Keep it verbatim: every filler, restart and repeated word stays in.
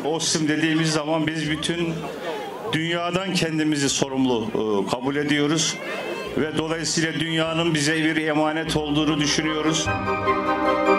OSİM dediğimiz zaman biz bütün dünyadan kendimizi sorumlu kabul ediyoruz ve dolayısıyla dünyanın bize bir emanet olduğunu düşünüyoruz.